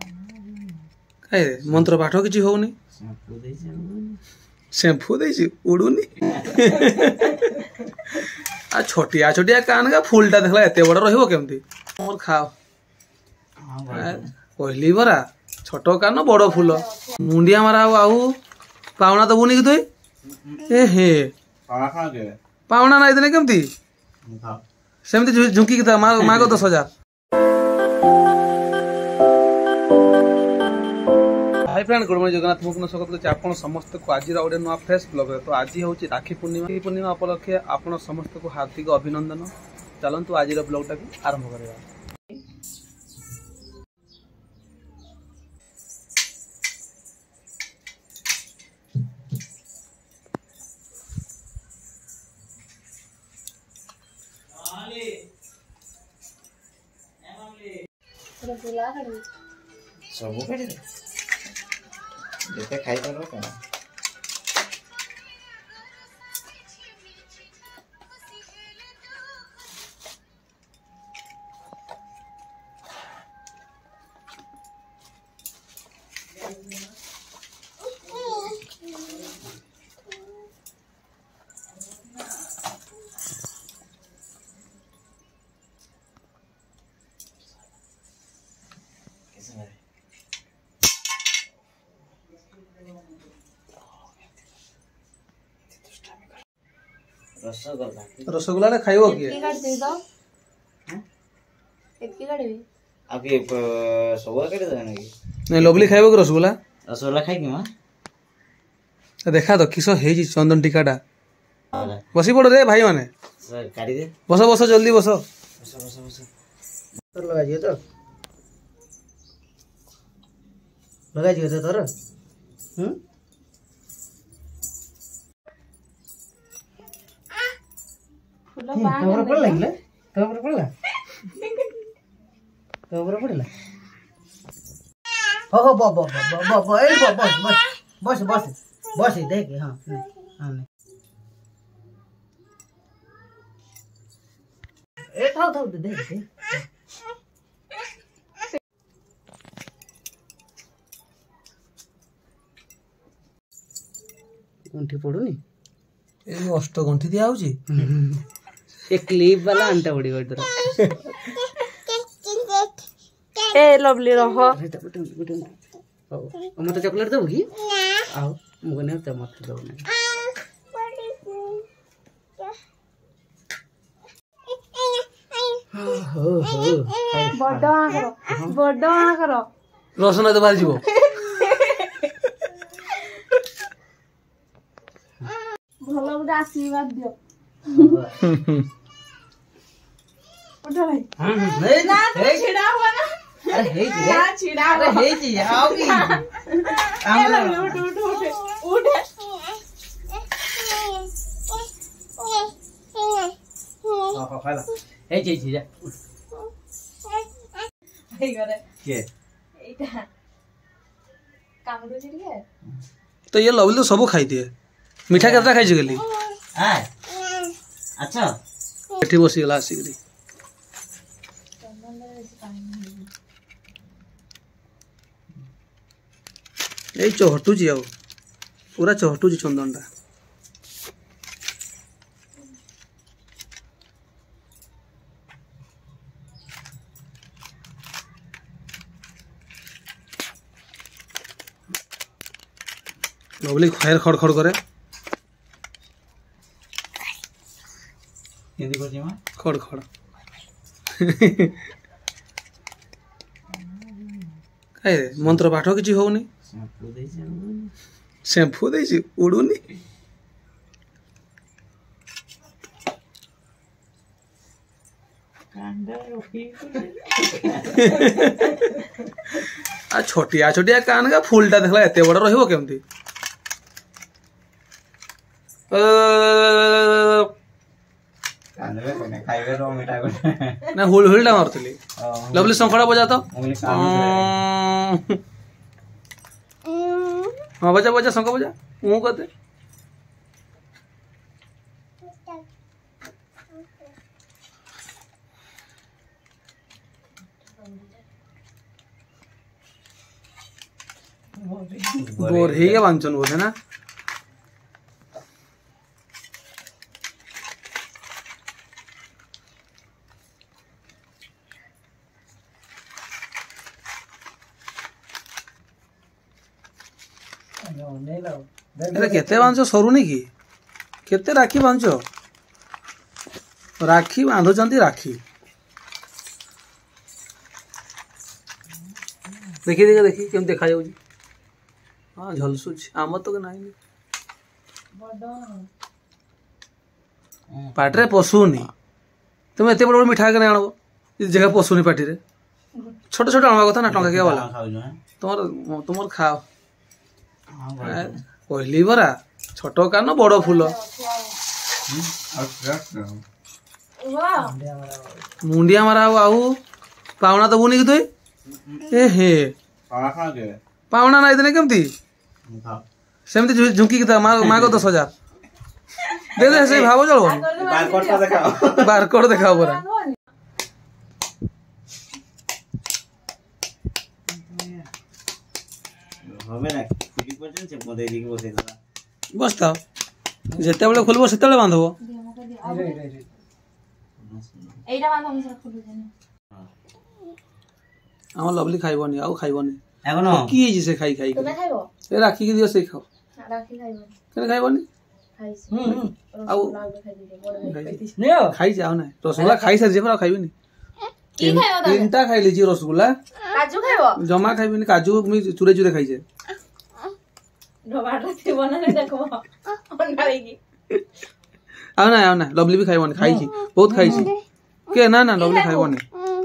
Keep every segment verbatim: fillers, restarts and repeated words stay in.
କାଇଁ ମନ୍ତ୍ର ପାଠ କିଛି ହଉନି शैम्पू दे उड़ूनी आ छोटिया छोटिया कान का फुलटा देखला एते बड़ रहिबो केमती मोर खाओ कहली बरा छोट कान बड़ फूल मुंडिया मारा आउ पावना तो बुनी कि तुई ए हे पावना नाई देने केमती सेमती झुंकी कि माँ को दस हजार hi friend good morning Jagannath Mukund स्वागत करछि आपण समस्त को आज गोटे नुआ फ्रेश ब्लॉग तो आज हूँ राखी पूर्णिमा राखी पूर्णिमा उपलक्षे आपण समस्त को हार्दिक अभिनंदन चलतु आज ब्लॉगटा को आरंभ करवा सब जेते खाई पारो का रसगुल्ला रसगुल्ला रे खाइबो की एतकी काट दे दो एतकी काटबे आके सबा काट देना की नहीं लवली खाइबो की रसगुल्ला रसगुल्ला खाइ की मां देखा तो किस हे जी चंदन टीकाटा बसी पड़ो रे भाई माने काटी दे बसो बसो जल्दी बसो बस बस बस तो लगा दियो तो लगा दियो तो तोर हम तोमर पड़ लागले तोमर पड़ला तोमर पड़ला हो हो बो बो बो बो ए बो बस बस बस बस बस देख हां हां ए थाओ थाओ देख देख गंठी पड़ुनी ए अष्ट गंठी दिया होची ए क्लिप वाला अंटा बड़ी बड़ी तरह ए लवली रह मत चॉकलेट दबो की आओ मुगने त मत दबो ना हो हो बड आकर बड आकर रसना तो बाल जीवो भलो बुदा आशीर्वाद दियो उठो भाई हां नहीं ना छिड़ा हुआ ना अरे हे जी ना छिड़ा अरे हे जी आओ की उठ उठ उठ उठ हां खाला हे जी जी जा हे करे के एटा कामडो छिड़िए तो ये लवली तो सब खाई दिए मिठा केतना खाई गली हां अच्छा एठी बसी गला आसी ए चहटू जी आओ पूरा चहटू जी चंदनटा लवली खैर खड़ खड़ करे हिंदी को जीमा खड़ खड़ काई मंत्र पाठ किछि होउनी शैम्पू दे शैम्पू दे उड़ूनी कांडा रोटी आ छोटिया छोटिया कान का फुलटा देखला एते बड़ रहिबो केमती कांडा कोने खाइबे रो मिठा कोने ना हुल हुलटा मारतली लवली संखड़ा बजा तो उंगली काम हां बजा बजा शंख बजा मुंह करते बोरही के बांचन बोलते ना अरे केते बांच सरुनी कि केते राखी बांच राखी बांधुचंती राखी देखी देखी देखी केम देखा जाऊ हाँ झलसुच आम तो नहीं पाटे पशुनी तुम एत बड़ बड़ मिठा के आनब जगह पशुनी पार्टी रे छोट छोट आना कथा ना टंका क्या वाला तुम तुम खाओ कहली बरा छोट कान बड़ फूल मुंडिया मारा आउ पावना तो बुनी कि तुई ए हे पावना ना इतने केमती सेमती झुंकी की मागो दस हजार दे दे से भाव चलो बारकोड देखाओ बरा बसता जिते बेले खोलबो सेते बेले बांधबो एइटा बांध हम सर खोलु देनी हम लवली खाइबनी आउ खाइबनी एखनो की जे से खाई खाई तुमे खाइबो ए राखी के दियो से खाओ राखी खाइबो केने खाइबनी खाइस हम्म आउ नियो खाई जाओ ना रसगुल्ला खाई सार जे पर खाइबनी की खाइबो तमे तीनटा खाई लीजी रसगुल्ला काजू खाइबो जमा खाइबनी काजू मी चुरे चुरे खाई जे ढोबाटा थी बना के देखबो अंडारी की आउ ना आउ ना लवली भी खाइबनी खाई छी बहुत खाई छी के ना ना लवली खाइबनी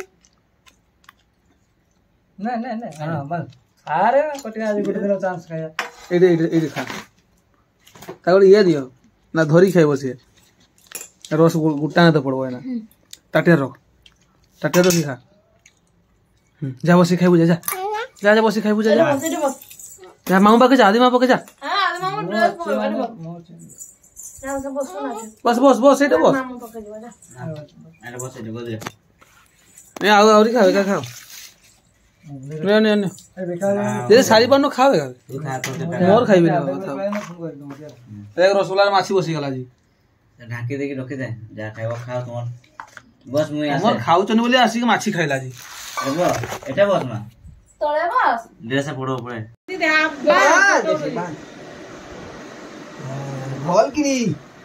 ना ना ना हां बस अरे कोटी आज गुटे दिन चांस खाया एडे एडे एडे खा तागले ये दियो ना धरी खाइबो से रस गुटा ना तो पड़बो ना टाटे रख टाटे रख खा जा बसी खाइबो जा जा जा बसी खाइबो जा जा बस बस जा माऊ पाके जा आदि माऊ पाके जा हां आदि मामू ड्रेस पकड़बो ना सब बस ना बस बस बस एटा बस मामू पकड़बो जा अरे बस एटा गोदरे ए आउ आउरी खा का खाओ ने ने ने ए बेकार जे सारी पानो खावे का तू खा तो मोर खाइबे ना खाओ एक रसगुल्ला माछी बसी गला जी ढाके देके रखे दे जा खाइबो खाओ तुम बस मुई आसे मोर खाउ चनी बोली आसी के माछी खाइला जी एबो एटा बस मा तोले बस ड्रेस पड़ो पड़े दे आप बोल किनी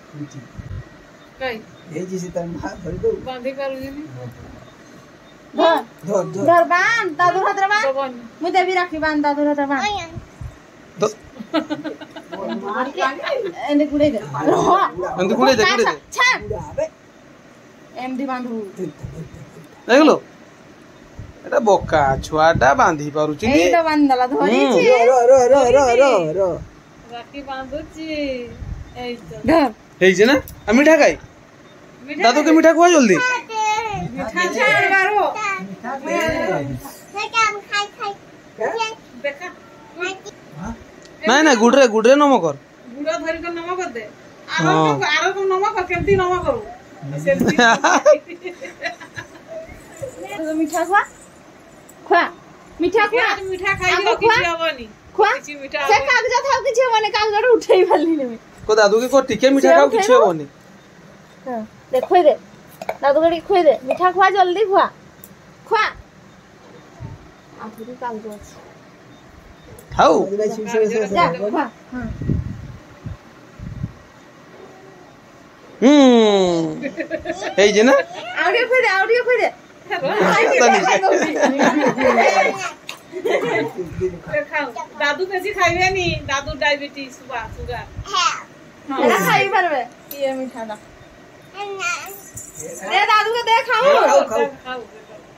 कई ए जी से तन हाथ धर दो बांधी करू जी धर धर धर बांध दादू हाथ बांध मुई देवी राखी बांध दादू हाथ बांध तो मार के एने गुडे दे अंत कुड़े दे कुड़े दे छान एमडी बांधू देखलो एटा बोका छुआटा बांधी पारुची एई तो बांधला धरी छी रो रो रो रो रो रो राखी बांधू छी एई तो धर हेई जे ना आ मीठा खाई दादू के मीठा खुआ जल्दी मीठा छान मारो देखा नहीं ना गुडरे गुडरे नमो कर गुड़ा धरी को नमक कर दे आरो को आरो को नमक कर केमती नमक करू सेमती तो मीठा खुआ खुआ मीठा खुआ मीठा खाई तो किछ हबनी खुआ किछ मीठा से कागज था किछ हबनी कागज उठेई फलनी ने को दादू के को टिके मीठा खाओ किछ होबनी हां देखो दे दादू गड़ी खोई दे मीठा खुआ जल्दी खुआ खुआ आखिरी कागज আছে खाओ जा खुआ हां हम्म हेई जे ना आउडियो खोई दे आउडियो खोई दे दादू कैसी खाइबे नी दादू डायबिटीज सुगा सुगर हां एरा खाई परबे ये मीठा ना दे दादू के दे खाओ खाओ